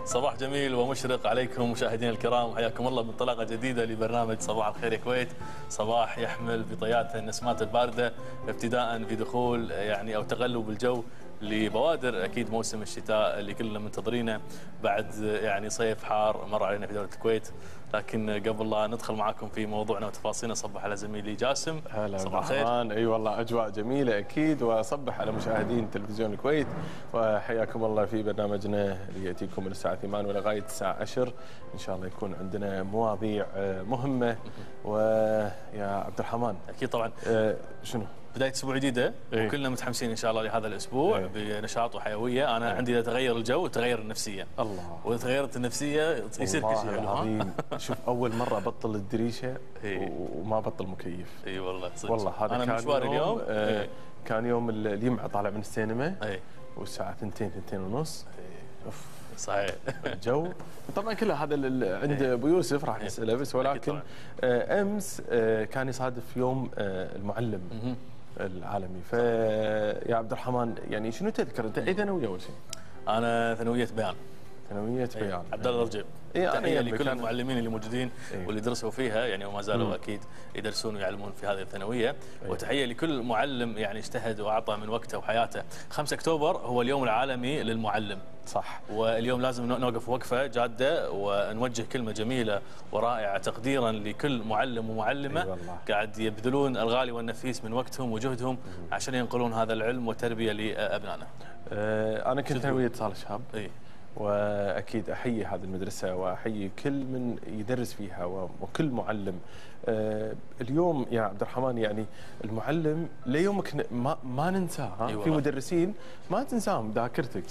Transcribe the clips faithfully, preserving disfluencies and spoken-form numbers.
صباح جميل ومشرق عليكم مشاهدينا الكرام، حياكم الله بانطلاقه جديده لبرنامج صباح الخير يا كويت. صباح يحمل بطياته النسمات البارده ابتداء في دخول يعني او تقلب الجو لبوادر اكيد موسم الشتاء اللي كلنا منتظرينه بعد يعني صيف حار مر علينا في دوله الكويت. لكن قبل لا ندخل معاكم في موضوعنا وتفاصيلنا صبح على زميلي جاسم. هلا صباح الخير. اي والله اجواء جميله اكيد، وصبح على مشاهدين تلفزيون الكويت وحياكم الله في برنامجنا اللي ياتيكم من الساعه ثمانية ولغايه الساعه عشرة. ان شاء الله يكون عندنا مواضيع مهمه. ويا عبد الرحمن اكيد طبعا أه شنو؟ بداية أسبوع جديدة إيه؟ وكلنا متحمسين إن شاء الله لهذا الأسبوع إيه؟ بنشاط وحيوية. أنا إيه؟ عندي إذا تغير الجو تغير النفسية. الله، وإذا تغيرت النفسية يصير كل شيء حلو. شوف أول مرة بطل الدريشة إيه؟ وما بطل مكيف. إي والله صدق. والله هذا أنا كان مشوار اليوم آه إيه؟ كان يوم الجمعة طالع من السينما إيه؟ والساعة ثنتين ثنتين ونص. إيه؟ أوف صحيح. الجو طبعا كله هذا عند ابو يوسف راح نساله بس، ولكن آه امس آه كان يصادف يوم آه المعلم العالمي. فيا عبد الرحمن يعني شنو تذكر انت؟ اي ثانويه اول شيء؟ انا ثانويه بيان. ثانويه بيان عبد الله الرجب. اي تحيه لكل المعلمين اللي موجودين إيه؟ واللي درسوا فيها يعني وما زالوا مم. اكيد يدرسون ويعلمون في هذه الثانويه. إيه؟ وتحيه لكل معلم يعني اجتهد واعطى من وقته وحياته. خمسة أكتوبر هو اليوم العالمي للمعلم. صح. واليوم لازم نوقف وقفه جاده ونوجه كلمه جميله ورائعه تقديرا لكل معلم ومعلمه. أيوة قاعد يبذلون الغالي والنفيس من وقتهم وجهدهم مم. عشان ينقلون هذا العلم والتربيه لابنائنا. أه انا كنت ثانويه اتصال شهاب. إيه؟ واكيد احيي هذه المدرسه واحيي كل من يدرس فيها وكل معلم. أه اليوم يا عبد الرحمن يعني المعلم ليومك ما, ما ننساه. أيوة. في مدرسين ما تنساهم ذاكرتك،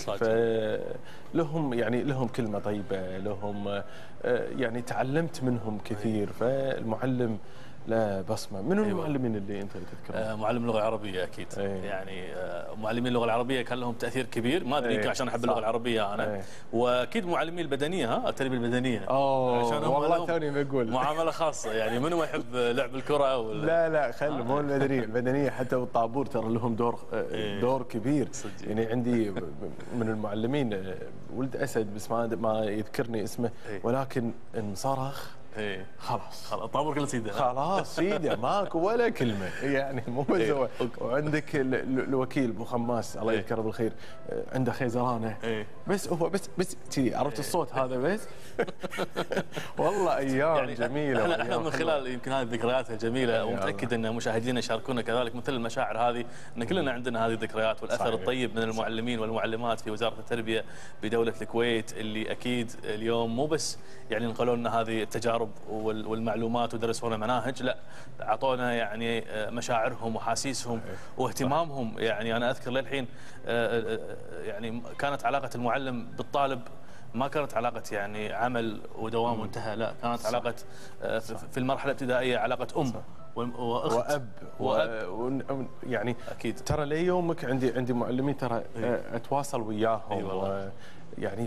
فلهم يعني لهم كلمه طيبه، لهم أه يعني تعلمت منهم كثير. فالمعلم لا بصمه. من أيوة. المعلمين اللي انت تذكرهم؟ آه معلم اللغه العربيه اكيد. أيوة. يعني آه معلمين اللغه العربيه كان لهم تاثير كبير، ما ادري يمكن أيوة. عشان احب اللغه العربيه انا. أيوة. واكيد معلمين البدنيه، ها التربيه البدنيه. اوه والله توني بقول معامله خاصه يعني. منو ما يحب لعب الكره ولا؟ لا لا خلوا آه. مو البدنيه، البدنيه حتى والطابور ترى لهم دور أيوة. دور كبير. صدق. يعني عندي من المعلمين ولد اسد بس ما ما يذكرني اسمه. أيوة. ولكن انصرخ ايه خلاص خلاص الطابور كله سيده. خلاص سيده ماكو ولا كلمه يعني مو بس هو. إيه؟ وعندك الوكيل ابو خماس الله إيه؟ يذكره بالخير عنده خيزرانه. إيه؟ بس هو بس بس كذي عرفت. إيه؟ الصوت هذا بس. والله ايام يعني جميله. احنا احنا من خلال يمكن هذه الذكريات الجميله ومتاكد ان مشاهدينا يشاركونا كذلك مثل المشاعر هذه، ان كلنا عندنا هذه الذكريات والاثر صحيح. الطيب من المعلمين والمعلمات في وزاره التربيه بدوله الكويت، اللي اكيد اليوم مو بس يعني نقلوا لنا هذه التجارب والمعلومات ودرسونا مناهج، لا اعطونا يعني مشاعرهم وحاسيسهم واهتمامهم. يعني انا اذكر للحين يعني كانت علاقه المعلم بالطالب ما كانت علاقه يعني عمل ودوام وانتهى، لا كانت صح. علاقه في المرحله الابتدائيه علاقه ام صح. واخت واب واب و... يعني اكيد ترى ليومك عندي عندي معلمين ترى اتواصل وياهم. أيوة. يعني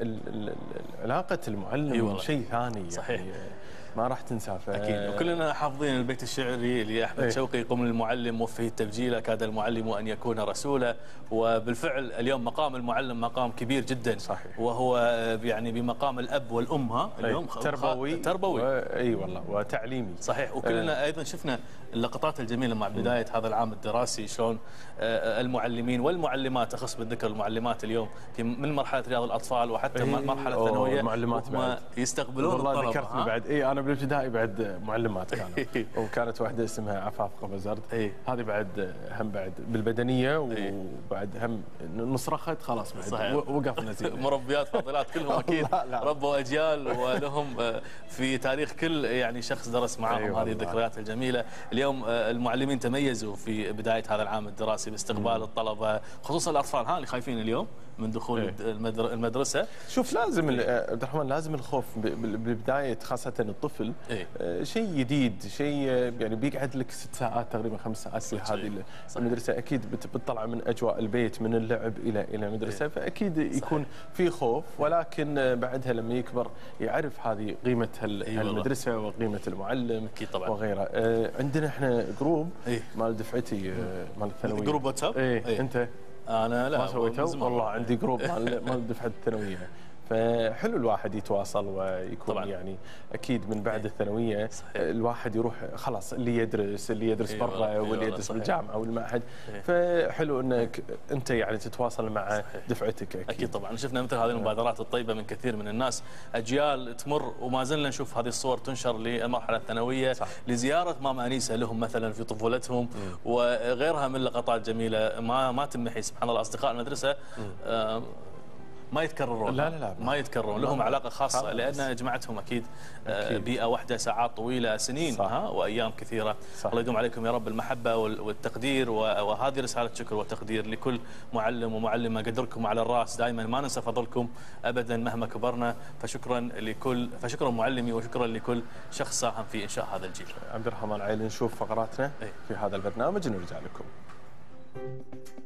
فعلاقه المعلم أيوة. شيء ثاني صحيح. يعني ما راح تنساه. ف... اكيد. وكلنا حافظين البيت الشعري لاحمد ايه؟ شوقي قم للمعلم وفيه التبجيل كاد المعلم ان يكون رسولا. وبالفعل اليوم مقام المعلم مقام كبير جدا. صحيح. وهو يعني بمقام الاب والام. ها اليوم تربوي تربوي و... اي والله وتعليمي. صحيح. وكلنا ايضا شفنا اللقطات الجميله مع بدايه هذا العام الدراسي شلون المعلمين والمعلمات، اخص بالذكر المعلمات اليوم في من مرحله رياض الاطفال وحتى ايه؟ مرحله الثانويه المعلمات بعد يستقبلون والله الطلبه. ذكرتني بعد. اي انا بالابتدائي بعد معلمات كانوا وكانت واحده اسمها عفاف قبزرد. ايه؟ هذه بعد هم بعد بالبدنيه. وبعد هم نصرخت خلاص بعد وقفنا زين. مربيات فاضلات كلهم اكيد ربوا اجيال ولهم في تاريخ كل يعني شخص درس معهم. أيوة هذه الذكريات الجميله. اليوم المعلمين تميزوا في بدايه هذا العام الدراسي باستقبال الطلبه خصوصا الاطفال ها اللي خايفين اليوم من دخول ايه؟ المدرسه. شوف لازم عبد الرحمن لازم الخوف بالبدايه خاصه الطفل. ايه؟ آه شيء جديد، شيء يعني بيقعد لك ست ساعات تقريبا خمس ساعات في هذه المدرسه. اكيد بتطلع من اجواء البيت من اللعب الى الى المدرسه. ايه؟ فاكيد يكون صحيح. في خوف، ولكن بعدها لما يكبر يعرف هذه قيمه هالمدرسه وقيمه المعلم اكيد طبعا وغيره. آه عندنا احنا جروب ايه؟ مال دفعتي آه مال الثانويه. جروب واتساب؟ ايه, ايه؟ انت انا لا ما سويته والله. عندي جروب مال مال دفعه الثانويه. فحلو الواحد يتواصل ويكون طبعا. يعني اكيد من بعد الثانويه صحيح. الواحد يروح خلاص اللي يدرس اللي يدرس أيوة برا أيوة واللي يدرس صحيح. بالجامعه والمعهد فحلو انك انت يعني تتواصل مع صحيح. دفعتك اكيد. اكيد طبعا شفنا مثل هذه المبادرات الطيبه من كثير من الناس، اجيال تمر وما زلنا نشوف هذه الصور تنشر للمرحله الثانويه صح. لزياره ماما انيسه لهم مثلا في طفولتهم م. وغيرها من لقطات جميله ما ما تمحي سبحان الله. اصدقاء المدرسه آه ما يتكررون لا لا لا ما يتكررون لهم علاقه خاصه لان جمعتهم اكيد, أكيد بيئه واحده ساعات طويله سنين صح. ها وايام كثيره صح. الله يدوم عليكم يا رب المحبه والتقدير، وهذه رساله شكر وتقدير لكل معلم ومعلمه، قدركم على الراس دائما ما ننسى فضلكم ابدا مهما كبرنا، فشكرا لكل فشكرا معلمي وشكرا لكل شخص ساهم في انشاء هذا الجيل. عبد الرحمن عيل نشوف فقراتنا ايه؟ في هذا البرنامج ونرجع لكم.